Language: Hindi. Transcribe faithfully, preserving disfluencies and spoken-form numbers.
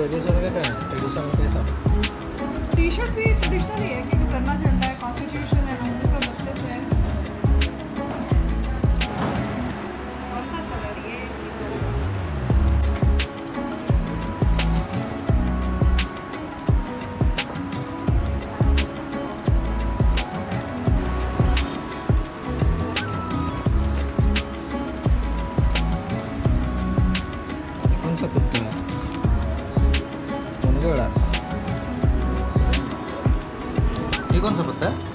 ट्रेडिशनल का है, ट्रेडिशनल कैसा? टी शर्ट भी ट्रेडिशनल ही है क्योंकि सरना झंडा है, कॉन्स्टिट्यूशन है, उन्नीस सौ बत्तीस है। कौन सा चल रही है? कौन सा कुत्ता है? कौन बड़ा? ये कौन सा पत्ता है?